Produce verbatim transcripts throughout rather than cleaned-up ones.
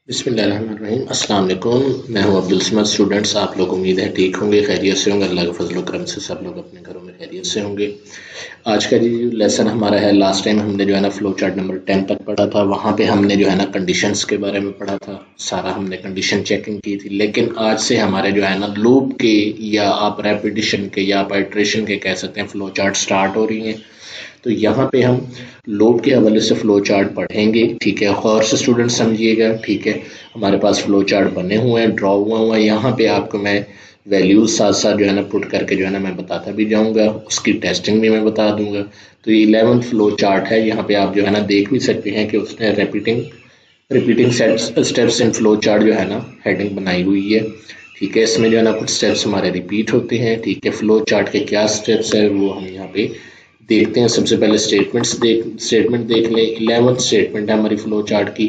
बिस्मिल्लाहिर्रहमानिर्रहीम। अस्सलाम वालेकुम। मैं हूं अब्दुल समद। स्टूडेंट्स, आप लोग उम्मीद है ठीक होंगे, खैरियत से होंगे। अल्लाह के फजल करम से सब लोग अपने घरों में खैरियत से होंगे। आज का जो लेसन हमारा है, लास्ट टाइम हमने जो है ना फ्लो चार्ट नंबर टेन तक पढ़ा था। वहाँ पे हमने जो है ना कंडीशंस के बारे में पढ़ा था, सारा हमने कंडीशन चेकिंग की थी। लेकिन आज से हमारे जो है ना लूप के, या आप रेपिटिशन के, या आप आइट्रेशन के कह सकते हैं, फ्लो चार्ट स्टार्ट हो रही हैं। तो यहाँ पे हम लोब के हवाले से फ्लो चार्ट पढ़ेंगे। ठीक है, गौर से स्टूडेंट समझिएगा। ठीक है, हमारे पास फ्लो चार्ट बने हुए हैं, ड्रॉ हुआ हुआ है। यहाँ पे आपको मैं वैल्यूज साथ साथ जो है ना पुट करके जो है ना मैं बताता भी जाऊंगा, उसकी टेस्टिंग भी मैं बता दूंगा। तो ये इलेवंथ फ्लो चार्ट है। यहाँ पे आप जो है ना देख भी सकते हैं कि उसने repeating repeating steps in flow chart जो है ना हेडिंग बनाई हुई है। ठीक है, इसमें जो है ना कुछ स्टेप्स हमारे रिपीट होते हैं। ठीक है, फ्लो चार्ट के क्या स्टेप्स है वो हम यहाँ पे देखते हैं। सबसे पहले स्टेटमेंट्स देख स्टेटमेंट देख लें। इलेवंथ स्टेटमेंट है हमारी फ्लो चार्ट की।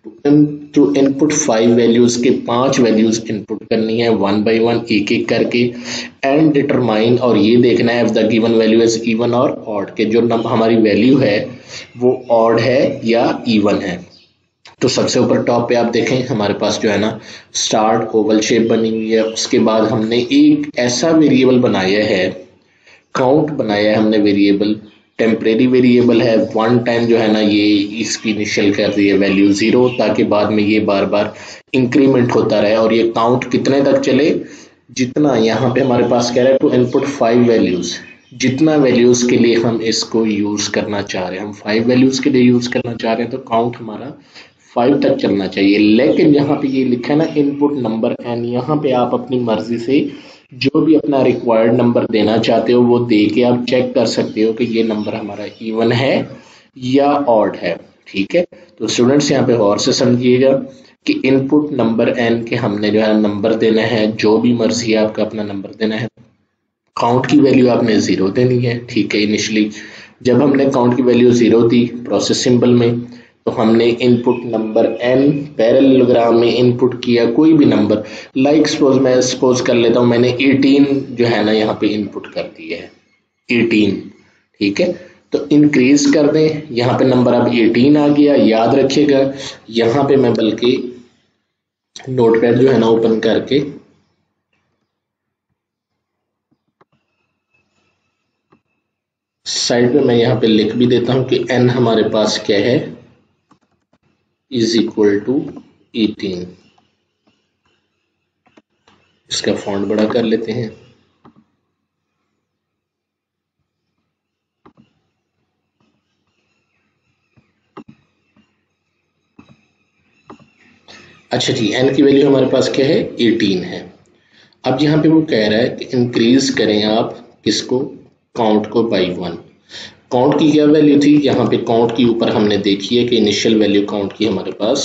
टू इनपुट फाइव वैल्यूज के पांच वैल्यूज इनपुट करनी है, वन बाय वन, एक एक करके। एंड डिटरमाइन, और ये देखना है if the given value is even और ऑड, के जो नंबर हमारी वैल्यू है वो ऑड है या इवन है। तो सबसे ऊपर टॉप पे आप देखें, हमारे पास जो है ना स्टार्ट ओवल शेप बनी हुई है। उसके बाद हमने एक ऐसा वेरिएबल बनाया है, काउंट बनाया है हमने वेरिएबल, टेम्परेरी वेरिएबल है। वन टाइम जो है ना ये इसकी इनिशियल कर दी है वैल्यू जीरो, ताकि बाद में ये बार बार इंक्रीमेंट होता रहे। और ये काउंट कितने तक चले, जितना यहाँ पे हमारे पास कह रहा है टू इनपुट फाइव वैल्यूज, जितना वैल्यूज के लिए हम इसको यूज करना चाह रहे हैं। हम फाइव वैल्यूज के लिए यूज करना चाह रहे हैं, तो काउंट हमारा फाइव तक चलना चाहिए। लेकिन यहाँ पे ये लिखा है ना इनपुट नंबर एन, यहाँ पे आप अपनी मर्जी से जो भी अपना रिक्वायर्ड नंबर देना चाहते हो वो दे के आप चेक कर सकते हो कि ये नंबर हमारा इवन है या ऑड है। ठीक है, तो स्टूडेंट्स यहाँ पे गौर से समझिएगा कि इनपुट नंबर एन के हमने जो है नंबर देना है, जो भी मर्जी है आपका अपना नंबर देना है। काउंट की वैल्यू आपने जीरो देनी है। ठीक है, इनिशियली जब हमने काउंट की वैल्यू जीरो दी प्रोसेस सिंबल में, तो हमने इनपुट नंबर एन पैरेललोग्राम में इनपुट किया कोई भी नंबर। लाइक सपोज मैं सपोज कर लेता हूं, मैंने एटीन जो है ना यहाँ पे इनपुट कर दिया है, एटीन। ठीक है, तो इंक्रीज कर दें, यहाँ पे नंबर अब एटीन आ गया। याद रखिएगा, यहाँ पे मैं बल्कि नोटपैड जो है ना ओपन करके साइड पे मैं यहाँ पे लिख भी देता हूं कि n हमारे पास क्या है, इज इक्वल टू एटीन। इसका फॉन्ट बड़ा कर लेते हैं। अच्छा जी, n की वैल्यू हमारे पास क्या है, एटीन है। अब यहाँ पे वो कह रहा है कि इंक्रीज करें आप किसको, काउंट को बाई वन। काउंट की क्या वैल्यू थी, यहाँ पे काउंट की ऊपर हमने देखी है कि इनिशियल वैल्यू काउंट की हमारे पास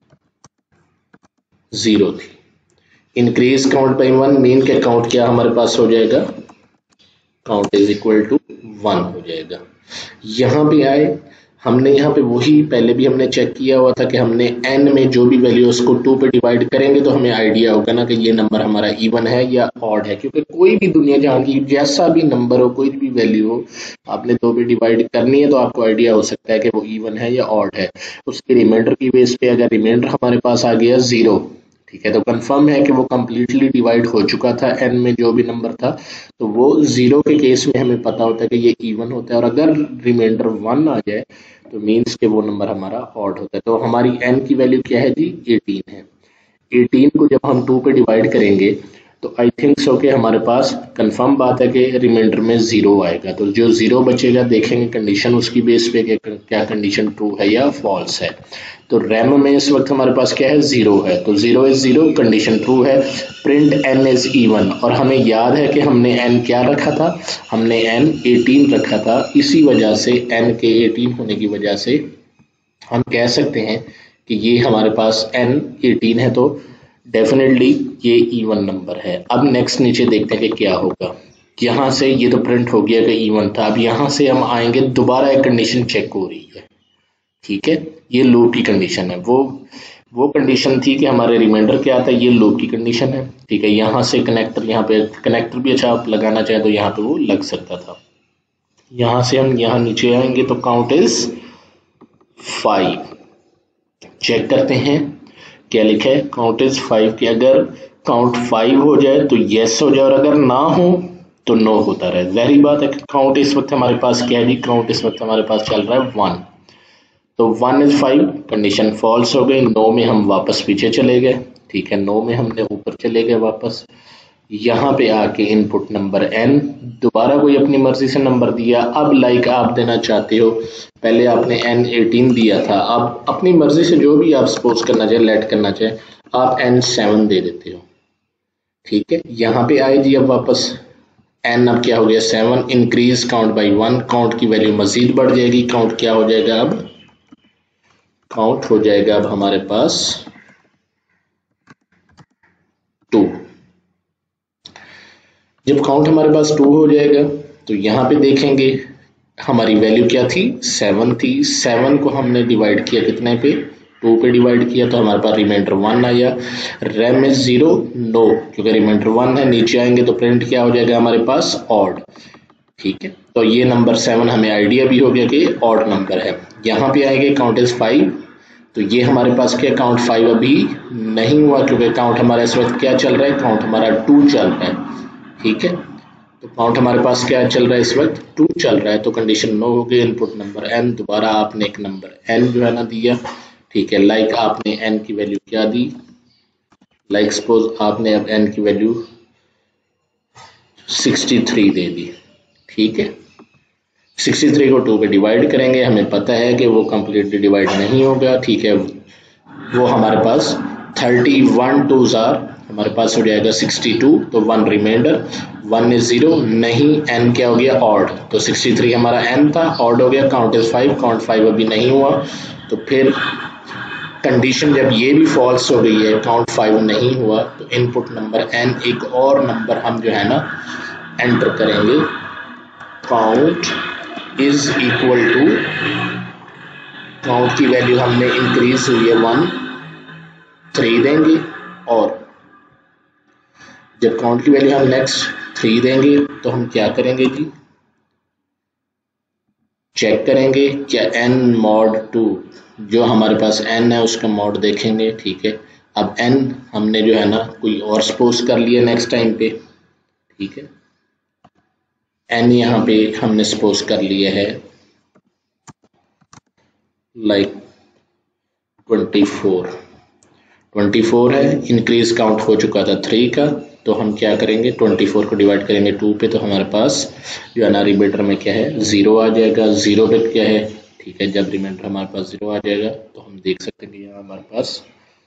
जीरो थी। Increase count by one mean के काउंट क्या हमारे पास हो जाएगा, count is equal to one हो जाएगा। यहाँ पे आए, हमने यहाँ पे वही पहले भी हमने चेक किया हुआ था कि हमने n में जो भी वैल्यू उसको टू पे डिवाइड करेंगे तो हमें आइडिया होगा ना कि ये नंबर हमारा इवन है या ऑड है। क्योंकि कोई भी दुनिया जहां की जैसा भी नंबर हो, कोई भी वैल्यू हो, आपने दो पे डिवाइड करनी है तो आपको आइडिया हो सकता है कि वो इवन है या ऑड है। उसके रिमाइंडर की बेस पे अगर रिमाइंडर हमारे पास आ गया जीरो, ठीक है, तो कंफर्म है कि वो कंप्लीटली डिवाइड हो चुका था n में जो भी नंबर था। तो वो जीरो के केस में हमें पता होता है कि ये इवन होता है। और अगर रिमाइंडर वन आ जाए तो मीन्स के वो नंबर हमारा ऑड होता है। तो हमारी n की वैल्यू क्या है जी, एटीन है। एटीन को जब हम टू पे डिवाइड करेंगे तो आई थिंक सो कि हमारे पास कंफर्म बात है कि रिमाइंडर में जीरो आएगा। तो जो जीरो बचेगा देखेंगे कंडीशन उसकी बेस पे कि क्या कंडीशन ट्रू है या फॉल्स है। तो रैम में इस वक्त हमारे पास क्या है, जीरो है। तो zero is zero, condition true है। प्रिंट एन इज इवन, और हमें याद है कि हमने एन क्या रखा था, हमने एन एटीन रखा था। इसी वजह से एन के एटीन होने की वजह से हम कह सकते हैं कि ये हमारे पास n एटीन है, तो डेफिनेटली ये इवन नंबर है। अब नेक्स्ट नीचे देखते हैं कि क्या होगा। यहाँ से ये तो प्रिंट हो गया कि इवन था। अब यहाँ से हम आएंगे, दोबारा एक कंडीशन चेक हो रही है। ठीक है, ये लूप की कंडीशन है। वो वो कंडीशन थी कि हमारे रिमाइंडर क्या आता है, ये लूप की कंडीशन है। ठीक है, यहाँ से कनेक्टर, यहाँ पे कनेक्टर भी अच्छा आप लगाना चाहे तो यहाँ पे वो लग सकता था। यहाँ से हम यहाँ नीचे आएंगे तो काउंट इज फाइव। चेक करते हैं क्या लिखा है, काउंट इज फाइव, कि अगर काउंट फाइव हो जाए तो यस हो जाए और अगर ना हो तो नो होता रहे। जाहिर बात है कि काउंट इस वक्त हमारे पास क्या है जी, काउंट इस वक्त हमारे पास चल रहा है वन, तो one is five, condition false हो गई। नो में हम वापस पीछे चले गए, ठीक है, नो में हमने ऊपर चले गए वापस, यहाँ पे आके इनपुट नंबर एन, दोबारा कोई अपनी मर्जी से नंबर दिया। अब लाइक आप देना चाहते हो, पहले आपने एन एटीन दिया था, अब अपनी मर्जी से जो भी आप सपोज करना चाहे, लेट करना चाहे, आप एन सेवन दे देते हो, ठीक है। यहाँ पे आए जी अब वापस एन अब क्या हो गया seven, increase count by one, count की वैल्यू मजीद बढ़ जाएगी, काउंट क्या हो जाएगा अब, काउंट हो जाएगा अब हमारे पास टू। जब काउंट हमारे पास टू हो जाएगा तो यहाँ पे देखेंगे हमारी वैल्यू क्या थी, सेवन थी, सेवन को हमने डिवाइड किया कितने पे, टू पे डिवाइड किया, तो हमारे पास रिमाइंडर वन आया। रैम इज जीरो, नो, क्योंकि रिमाइंडर वन है, नीचे आएंगे तो प्रिंट क्या हो जाएगा हमारे पास, ऑड, ठीक है। तो ये नंबर सेवन हमें आइडिया भी हो गया कि ऑड नंबर है। यहाँ पे आएंगे काउंट इज फाइव, तो ये हमारे पास क्या, काउंट फाइव अभी नहीं हुआ, क्योंकि काउंट हमारा इस वक्त क्या चल रहा है, काउंट हमारा टू चल रहा है, ठीक है। तो काउंट हमारे पास क्या चल रहा है इस वक्त, टू चल रहा है, तो कंडीशन नो हो गई। इनपुट नंबर एन, दोबारा आपने एक नंबर एन जो है ना दिया, ठीक है। लाइक आपने एन की वैल्यू क्या दी, लाइक सपोज आपने अब एन की वैल्यू सिक्सटी थ्री दे दी, ठीक है। सिक्सटी थ्री को टू पे डिवाइड करेंगे, हमें पता है कि वो कंप्लीटली डिवाइड नहीं होगा, ठीक है। वो हमारे पास थर्टी वन टू जार हमारे पास हो जाएगा सिक्सटी टू, तो one remainder, one is zero, नहीं एन क्या हो गया ऑड, तो सिक्सटी थ्री हमारा एन था, ऑड हो गया, count is five, count five अभी नहीं हुआ, तो फिर कंडीशन जब ये भी फॉल्स हो गई है, काउंट फाइव नहीं हुआ, तो इनपुट नंबर एन, एक और नंबर हम जो है ना एंटर करेंगे, count is equal to, count की वैल्यू हमने इंक्रीज हुई है वन, थ्री देंगे, और जब काउंट की वैल्यू हम नेक्स्ट थ्री देंगे तो हम क्या करेंगे जी, चेक करेंगे क्या n मॉड टू, जो हमारे पास n है उसका मॉड देखेंगे, ठीक है। अब n हमने जो है ना कोई और सपोज कर लिया नेक्स्ट टाइम पे, ठीक है। n यहाँ पे हमने सपोज कर लिया है like twenty four, twenty four है, इंक्रीज काउंट हो चुका था थ्री का, तो हम क्या करेंगे, ट्वेंटी फोर को डिवाइड करेंगे टू पे, तो हमारे पास जो है ना रिमाइंडर में क्या है, जीरो आ जाएगा, जीरो पे क्या है, ठीक है। जब रिमाइंडर हमारे पास जीरो आ जाएगा तो हम देख सकते हैं कि यहाँ हमारे पास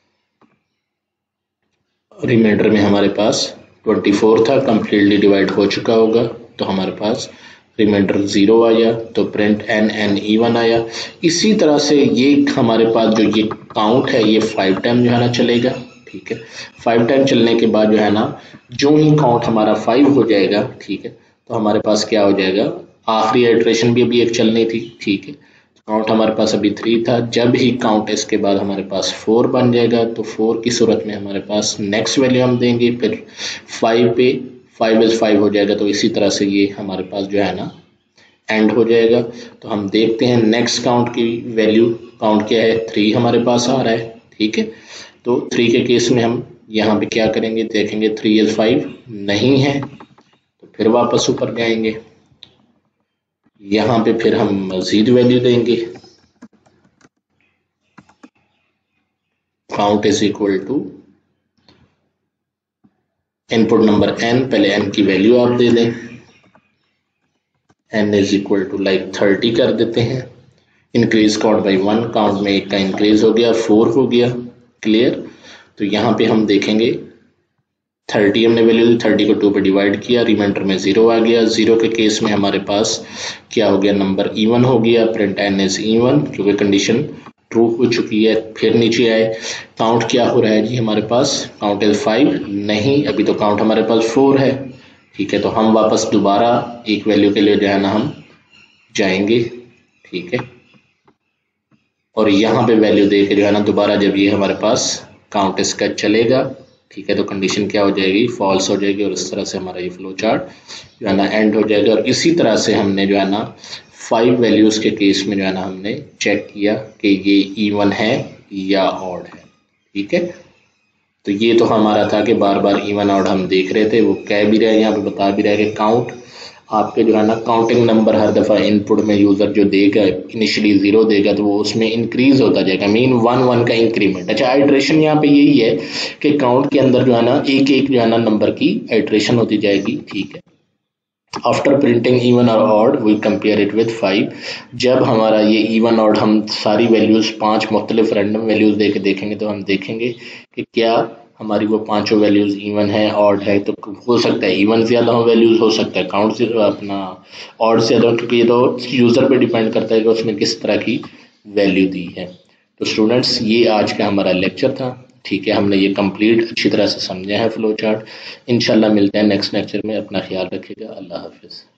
रिमाइंडर में हमारे पास ट्वेंटी फोर था, कंप्लीटली डिवाइड हो चुका होगा, तो हमारे पास रिमाइंडर जीरो आया, तो प्रिंट एन एन इवन आया। इसी तरह से ये हमारे पास जो ये काउंट है ये फाइव टाइम जो है ना चलेगा, ठीक है। फाइव टाइम चलने के बाद जो है ना जो ही काउंट हमारा फाइव हो जाएगा, ठीक है, तो हमारे पास क्या हो जाएगा, आखिरी इटरेशन भी अभी एक चलनी थी, ठीक है। काउंट हमारे पास अभी थ्री था, जब ही काउंट इसके बाद हमारे पास फोर बन जाएगा, तो फोर की सूरत में हमारे पास नेक्स्ट वैल्यू हम देंगे, फिर फाइव पे फाइव इज फाइव हो जाएगा, तो इसी तरह से ये हमारे पास जो है ना एंड हो जाएगा। तो हम देखते हैं नेक्स्ट काउंट की वैल्यू, काउंट क्या है, थ्री हमारे पास आ रहा है, ठीक है। तो थ्री के केस में हम यहाँ पे क्या करेंगे, देखेंगे थ्री इज फाइव नहीं है, तो फिर वापस ऊपर जाएंगे, यहाँ पे फिर हम मजीद वैल्यू देंगे, count is equal to input number n, पहले n की वैल्यू आप दे दें, n is equal to like thirty कर देते हैं, increase count by one, count में एक का इंक्रीज हो गया, फोर हो गया, क्लियर। तो यहाँ पे हम देखेंगे थर्टी हमने वैल्यू दी, थर्टी को टू पे डिवाइड किया, रिमाइंडर में जीरो आ गया, जीरो के केस में हमारे पास क्या हो गया, नंबर इवन हो गया, प्रिंट एन इज इवन, क्योंकि कंडीशन ट्रू हो चुकी है। फिर नीचे आए, काउंट क्या हो रहा है जी हमारे पास, काउंट इज फाइव नहीं, अभी तो काउंट हमारे पास फोर है, ठीक है। तो हम वापस दोबारा एक वैल्यू के लिए जो है ना हम जाएंगे, ठीक है, और यहाँ पे वैल्यू दे के जो है ना दोबारा जब ये हमारे पास काउंट इसका चलेगा, ठीक है, तो कंडीशन क्या हो जाएगी, फॉल्स हो जाएगी, और इस तरह से हमारा ये फ्लो चार्ट जो है ना एंड हो जाएगा। और इसी तरह से हमने जो है ना फाइव वैल्यूज के केस में जो है ना हमने चेक किया कि ये इवन है या ऑड है। ठीक है। तो ये तो हमारा था कि बार बार इवन ऑड हम देख रहे थे, वो कह भी रहे, यहाँ पे बता भी रहे कि काउंट आपके जो है ना काउंटिंग नंबर हर दफ़ा इनपुट में यूज़र जो देगा इनिशियली ज़ीरो देगा तो वो उसमें इंक्रीज होता जाएगा, मीन वन वन का इंक्रीमेंट। अच्छा, आइट्रेशन यहाँ पे यही है कि काउंट के अंदर जो है ना एक एक जो है ना नंबर की आइट्रेशन होती जाएगी, ठीक है। आफ्टर प्रिंटिंग इवन और odd we compare it with five. जब हमारा ये इवन ऑड हम सारी वैल्यूज़ पांच मुख्तलिफ रैंडम वैल्यूज़ दे के देखेंगे तो हम देखेंगे कि क्या हमारी वो पांचों वैल्यूज़ इवन है ऑड है। तो हो सकता है इवन ज़्यादा हो वैल्यूज़, हो सकता है काउंट से अपना ऑड से ज़्यादा, क्योंकि ये तो यूज़र पे डिपेंड करता है कि उसने किस तरह की वैल्यू दी है। तो स्टूडेंट्स, ये आज का हमारा लेक्चर था, ठीक है। हमने ये कंप्लीट अच्छी तरह से समझा है फ्लो चार्ट। इंशाल्लाह मिलते हैं नेक्स्ट लेक्चर में। अपना ख्याल रखिएगा। अल्लाह हाफिज़।